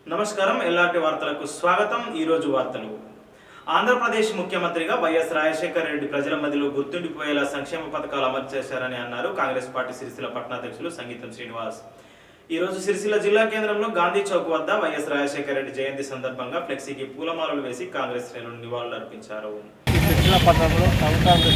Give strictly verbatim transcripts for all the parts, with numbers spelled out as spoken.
నమస్కారం ఎల్ఆర్టీ వార్తలకు స్వాగతం। ఈ రోజు వార్తలు ఆంధ్రప్రదేశ్ ముఖ్యమంత్రిగా వైఎస్ రాజశేఖర రెడ్డి ప్రజల మధ్యలో గుర్తుండిపోయేలా సంక్షేమ పథకాలు అమలు చేశారని అన్నారు కాంగ్రెస్ పార్టీ సిరిసిల్ల పట్టణాధ్యక్షులు సంగీతం శ్రీనివాస్। ఈ రోజు సిరిసిల్ల జిల్లా కేంద్రంలో గాంధీ చౌక్ వద్ద వైఎస్ రాజశేఖర రెడ్డి జయంతి సందర్భంగా ఫ్లెక్సీకి పూలమాలలు వేసి కాంగ్రెస్ శ్రేణులు నివాళులు అర్పించారు। సిరిసిల్ల పట్టణంలో కాంగ్రెస్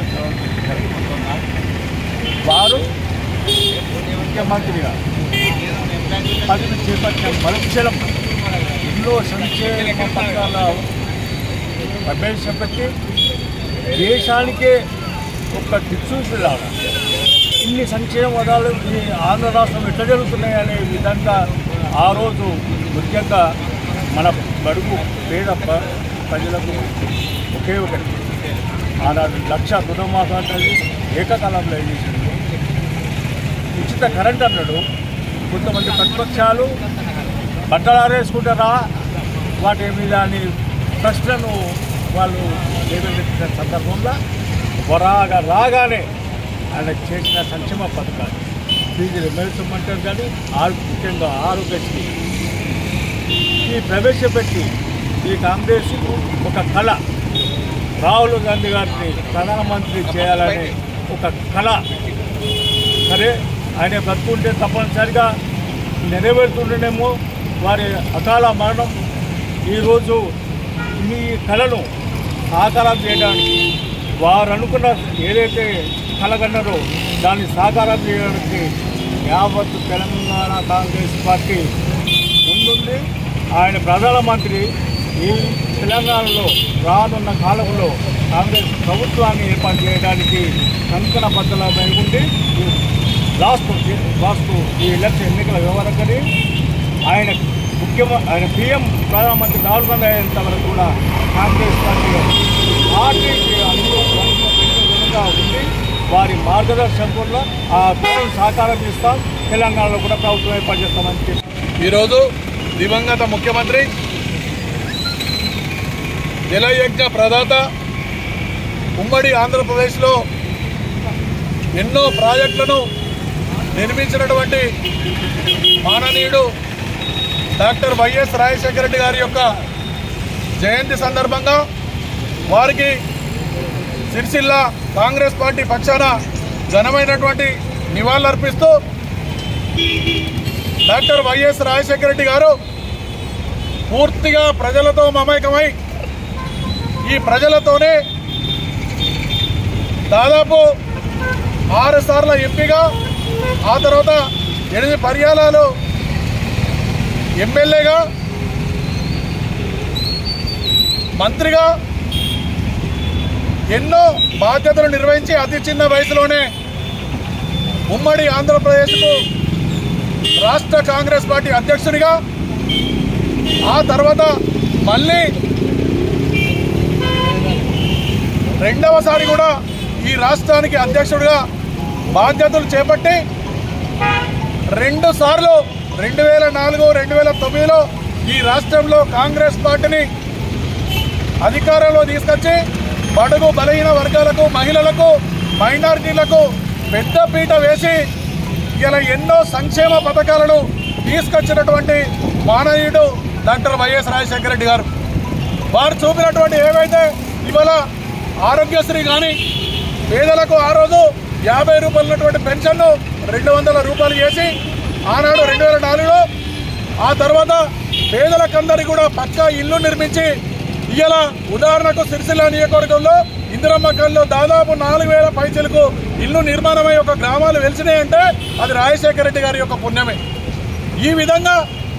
వారు ముఖ్యమంత్రిగా పదవి చేపట్టిన మరుక్షణం ఎన్నో సంక్షేమ పథకాల ప్రవేశపెట్టి దేశానికే ఒక దిక్సూచిలాగా ఇన్ని సంక్షేమ పదాలు ఈ ఆంధ్ర రాష్ట్రం ఎట్లా జరుగుతున్నాయనే విధంగా ఆ రోజు ముఖ్యంగా మన బడుగు పేద ప్రజలకు ఒకే ఒకటి ఆనాడు లక్ష రుణమాఫీ ఏకకాలంలో చేసింది, ఉచిత కరెంట్ అన్నాడు। కొంతమంది ప్రతిపక్షాలు బట్టలు ఆరేసుకుంటారా వాటి మీద అని ప్రశ్నను వాళ్ళు లేవనెత్తిన సందర్భంలో వరాగా రాగానే ఆయన చేసిన సంక్షేమ పథకాలు ఫీజులు ఎమ్మెల్సమంటారు కానీ ఆరు ముఖ్యంగా ఆరోగ్యశ్రీ ఈ ప్రవేశపెట్టి ఈ కాంగ్రెస్ ఒక కళ రాహుల్ గాంధీ గారిని ప్రధానమంత్రి చేయాలనే ఒక కళ సరే ఆయన బతుకుంటే తప్పనిసరిగా నెరవేరుతుండేమో వారి అకాల మరణం ఈరోజు ఈ కళను సాకారం చేయడానికి వారు అనుకున్న ఏదైతే కలగన్నారో దాన్ని సాకారం చేయడానికి యావత్ తెలంగాణ కాంగ్రెస్ పార్టీ ముందుంది। ఆయన ప్రధానమంత్రి ఈ తెలంగాణలో రానున్న కాలంలో కాంగ్రెస్ ప్రభుత్వాన్ని ఏర్పాటు చేయడానికి కంకణ బద్దలమై ఉండి లాస్ట్ లాస్ట్ ఈ ఎలక్షన్ ఎన్నికల వ్యవహారకని ఆయన ముఖ్యమ ఆయన పీఎం ప్రధానమంత్రి రాహుల్ గాంధీ అయ్యేంత వరకు కూడా కాంగ్రెస్ పార్టీ పార్టీకి అనుకూలంగా ఉండి వారి మార్గదర్శకంలో ఆ పనులు సాకారం చేస్తాం, తెలంగాణలో కూడా ప్రభుత్వం ఏర్పాటు చేస్తామని చెప్పి ఈరోజు దివంగత ముఖ్యమంత్రి జలయజ్ఞ ప్రదాత ఉమ్మడి ఆంధ్రప్రదేశ్లో ఎన్నో ప్రాజెక్టులను నిర్మించినటువంటి మాననీయుడు డాక్టర్ వైఎస్ రాజశేఖర రెడ్డి గారి యొక్క జయంతి సందర్భంగా వారికి సిరిసిల్ల కాంగ్రెస్ పార్టీ పక్షాన ఘనమైనటువంటి నివాళులర్పిస్తూ డాక్టర్ వైఎస్ రాజశేఖర రెడ్డి గారు పూర్తిగా ప్రజలతో మమేకమై ఈ ప్రజలతోనే దాదాపు ఆరు సార్ల ఎంపీగా ఆ తర్వాత ఎనిమిది పర్యాయాలు ఎమ్మెల్యేగా మంత్రిగా ఎన్నో బాధ్యతలు నిర్వహించి అతి చిన్న వయసులోనే ఉమ్మడి ఆంధ్రప్రదేశ్కు రాష్ట్ర కాంగ్రెస్ పార్టీ అధ్యక్షుడిగా ఆ తర్వాత మళ్ళీ రెండవసారి కూడా ఈ రాష్ట్రానికి అధ్యక్షుడిగా బాధ్యతలు చేపట్టి రెండు సార్లు రెండు వేల నాలుగు రెండు వేల తొమ్మిదిలో ఈ రాష్ట్రంలో కాంగ్రెస్ పార్టీని అధికారంలో తీసుకొచ్చి బడుగు బలహీన వర్గాలకు మహిళలకు మైనారిటీలకు పెద్ద పీట వేసి ఇలా ఎన్నో సంక్షేమ పథకాలను తీసుకొచ్చినటువంటి మాననీయుడు డాక్టర్ వైఎస్ రాజశేఖర రెడ్డి గారు వారు చూపినటువంటి ఏవైతే ఇవాళ ఆరోగ్యశ్రీ కానీ పేదలకు ఆ రోజు యాభై రూపాయలు ఉన్నటువంటి పెన్షన్ను రెండు వందల రూపాయలు చేసి ఆనాడు రెండు వేల నాలుగులో ఆ తర్వాత పేదలకందరికీ కూడా పక్కా ఇల్లు నిర్మించి ఇవాళ ఉదాహరణకు సిరిసిల్ల నియోజకవర్గంలో ఇందిరమ్మ కల్లో దాదాపు నాలుగు వేల పైసలకు ఇల్లు నిర్మాణమై ఒక గ్రామాలు వెలిసినాయంటే అది రాజశేఖర రెడ్డి గారి యొక్క పుణ్యమే। ఈ విధంగా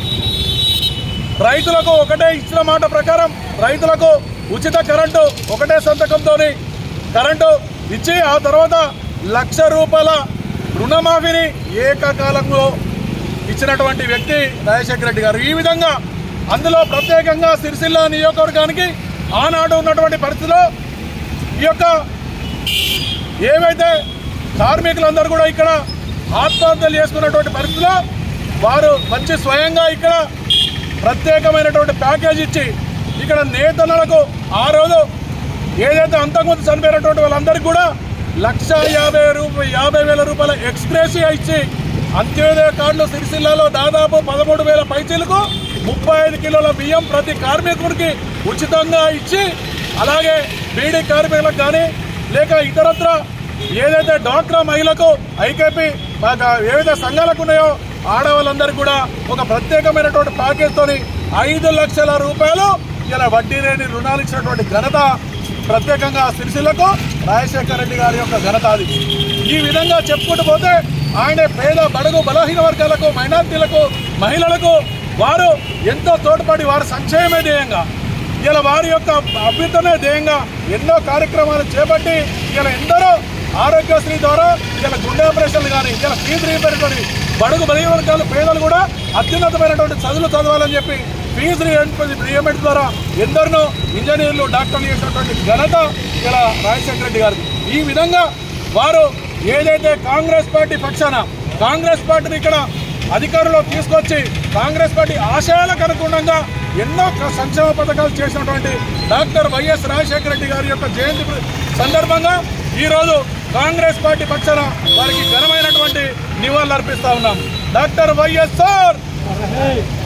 రైతులకు ఒకటే ఇచ్చిన మాట ప్రకారం రైతులకు ఉచిత కరెంటు ఒకటే సంతకంతో కరెంటు ఇచ్చి ఆ తర్వాత లక్ష రూపాయల రుణమాఫీని ఏకకాలంలో ఇచ్చినటువంటి వ్యక్తి రాజశేఖర రెడ్డి గారు। ఈ విధంగా అందులో ప్రత్యేకంగా సిరిసిల్ల నియోజకవర్గానికి ఆనాడు ఉన్నటువంటి పరిస్థితిలో ఈ యొక్క ఏవైతే కార్మికులందరూ కూడా ఇక్కడ ఆత్మహత్యలు చేసుకున్నటువంటి పరిస్థితిలో వారు మంచి స్వయంగా ఇక్కడ ప్రత్యేకమైనటువంటి ప్యాకేజ్ ఇచ్చి ఇక్కడ నేతలకు ఆ రోజు ఏదైతే అంతకుముందు చనిపోయినటువంటి వాళ్ళందరికీ కూడా లక్ష యాభై రూపాయ యాభై వేల రూపాయల ఎక్స్గ్రేషియా ఇచ్చి అంత్యోదయ కార్డులు సిరిసిల్లలో దాదాపు పదమూడు వేల పైచీలకు ముప్పై ఐదు కిలోల బియ్యం ప్రతి కార్మికుడికి ఉచితంగా ఇచ్చి, అలాగే బీడీ కార్మికులకు కానీ లేక ఇతరత్ర ఏదైతే డ్వాక్రా మహిళలకు ఐకేపీ ఏవైతే సంఘాలకు ఉన్నాయో ఆడవాళ్ళందరికీ కూడా ఒక ప్రత్యేకమైనటువంటి ప్యాకేజ్తోని ఐదు లక్షల రూపాయలు ఇలా వడ్డీ లేని రుణాలు ఇచ్చినటువంటి ఘనత ప్రత్యేకంగా సిరిసిల్లకు రాజశేఖర రెడ్డి గారి యొక్క ఘనత అది. ఈ విధంగా చెప్పుకుంటూ పోతే ఆయన పేద బడుగు బలహీన వర్గాలకు, మైనార్టీలకు, మహిళలకు వారు ఎంతో తోడ్పడి వారి సంక్షేమమే ధ్యేయంగా, ఇలా వారి యొక్క అభ్యున్నతమే ధ్యేయంగా ఎన్నో కార్యక్రమాలు చేపట్టి ఇలా ఎందరో ఆరోగ్యశ్రీ ద్వారా ఇలా గుండె ఆపరేషన్లు కానీ ఇలా ఫీజు రీయింబర్స్మెంట్ బడుగు బలహీన వర్గాలు పేదలు కూడా అత్యున్నతమైనటువంటి చదువులు చదవాలని చెప్పి ఫీజు రీయింబర్స్మెంట్ ద్వారా ఎందరినో ఇంజనీర్లు, డాక్టర్లు చేసినటువంటి ఘనత ఇలా రాజశేఖర రెడ్డి గారికి. ఈ విధంగా వారు ఏదైతే కాంగ్రెస్ పార్టీ పక్షాన కాంగ్రెస్ పార్టీని ఇక్కడ అధికారంలో తీసుకొచ్చి కాంగ్రెస్ పార్టీ ఆశయాలకు అనుగుణంగా ఎన్నో సంక్షేమ పథకాలు చేసినటువంటి డాక్టర్ వైఎస్ రాజశేఖర రెడ్డి గారి యొక్క జయంతి సందర్భంగా ఈరోజు కాంగ్రెస్ పార్టీ పక్షాన వారికి ఘనమైనటువంటి నివాళులు అర్పిస్తా ఉన్నాం. Doctor YSR